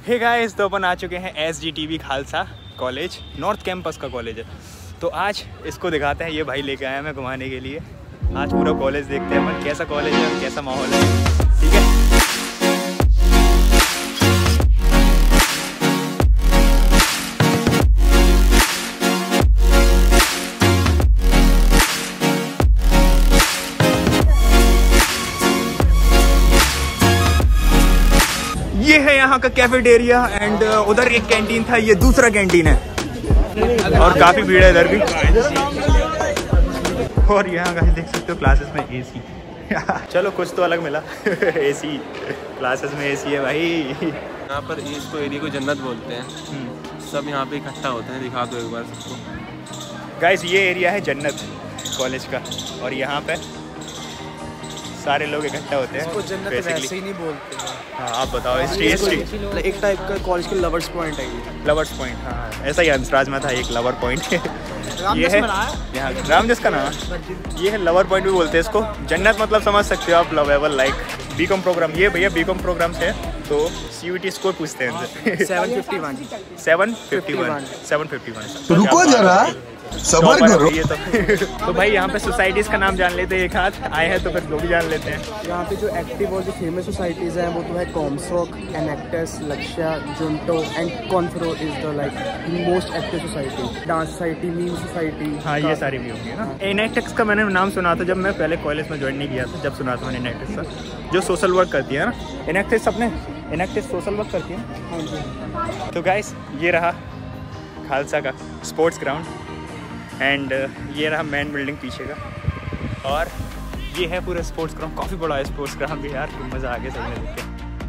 Hey guys, तो अपन आ चुके हैं SGTV Khalsa college, north campus का कॉलेज है। तो आज इसको दिखाते हैं, ये भाई लेके आया मैं घुमाने के लिए। आज पूरा कॉलेज देखते हैं अपन कैसा कॉलेज है और कैसा माहौल है, ठीक है। ये है यहाँ का कैफेटेरिया एंड उधर एक कैंटीन था, ये दूसरा कैंटीन है और काफी भीड़ है इधर भी। और यहाँ का देख सकते हो क्लासेस में AC। चलो कुछ तो अलग मिला। AC क्लासेस में AC है भाई। यहाँ पर इसको एरिया को जन्नत बोलते हैं। सब यहाँ पे इकट्ठा होते हैं। दिखा दो एक बार सबको। गाइस ये एरिया है जन्नत कॉलेज का और यहाँ पे सारे लोग इकट्ठा होते हैं। इसको जन्नत वैसे ही नहीं बोलते हैं। हाँ आप बताओ। एक टाइप का कॉलेज के लवर्स पॉइंट है ये। लवर्स पॉइंट, हाँ ऐसा ही हंसराज में था एक लवर पॉइंट। ये है यहाँ रामजस का नाम है। ये है लवर पॉइंट भी बोलते हैं इसको। जन्नत मतलब समझ सकते हो आप, लवेबल लाइक बीकॉम प्रोग्राम। ये भैया बीकॉम प्रोग्राम से है तो CUET स्कोर पूछते हैं इनसे। 751। रुको जरा सबर करो। ये तो भाई यहाँ पे सोसाइटीज का नाम जान लेते हैं, एक हाथ आए हैं तो फिर लोग भी जान लेते हैं। यहाँ पे जो एक्टिव और जो फेमस सोसाइटीज़ हैं वो तो है Comsoc, Enactus, Lakshya, Junto and Confro is the like most active society. Dance society, meme society, हाँ ये सारी भी होंगी ना। एनेक्टस का मैंने नाम सुना था जब मैं पहले कॉलेज में ज्वाइन नहीं किया था, जब सुना था मैंने एनेक्टस का, जो सोशल वर्क करती है ना। एनेक्टस सोशल वर्क करती है। हाँ जी। तो गाइस ये रहा खालसा का स्पोर्ट्स ग्राउंड एंड ये रहा मेन बिल्डिंग पीछे का, और ये है पूरा स्पोर्ट्स ग्राउंड। काफ़ी बड़ा है स्पोर्ट्स ग्राउंड भी यार, मज़ा आ गया सबने देख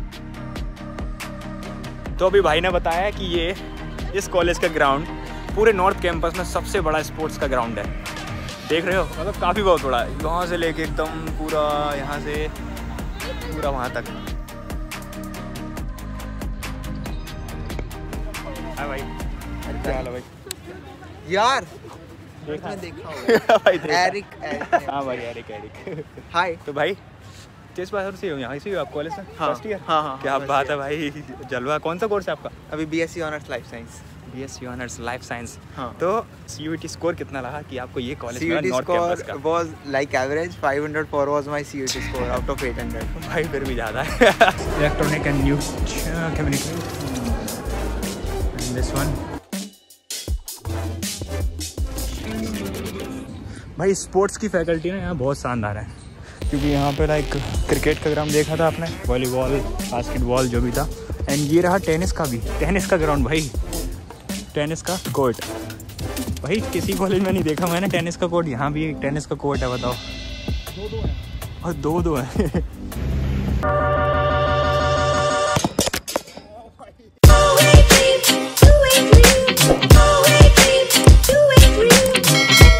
के। तो अभी भाई ने बताया कि ये इस कॉलेज का ग्राउंड पूरे नॉर्थ कैंपस में सबसे बड़ा स्पोर्ट्स का ग्राउंड है। देख रहे हो, मतलब काफ़ी बहुत बड़ा है। वहाँ से लेके एकदम पूरा यहाँ से पूरा वहाँ तक। हाँ भाई, क्या हाल है भाई? यार देखा भाई एरिक। हाँ भाई एरिक। हाय। तो भाई किस बात से हो यहाँ से आप कॉलेज में? हाँ, फर्स्ट ईयर? हाँ, क्या बात है भाई, जलवा। कौन सा कोर्स है आपका? अभी BSc honours life science. BSc honours life science. हाँ। तो CUET स्कोर कितना रहा कि आपको ये कॉलेज मिला CUET नॉर्थ कैंपस का? score was like average 504 was my CUET score out of 800. भाई फिर भी ज़्यादा है। Electronic and new communication and this one. भाई स्पोर्ट्स की फैकल्टी ना यहाँ बहुत शानदार है, क्योंकि यहाँ पे लाइक क्रिकेट का ग्राउंड देखा था आपने, वॉलीबॉल, बास्केटबॉल जो भी था, एंड ये रहा टेनिस का भी। टेनिस का ग्राउंड भाई, टेनिस का कोर्ट। भाई किसी कॉलेज में नहीं देखा मैंने टेनिस का कोर्ट। यहाँ भी एक टेनिस का कोर्ट है, बताओ। और दो है।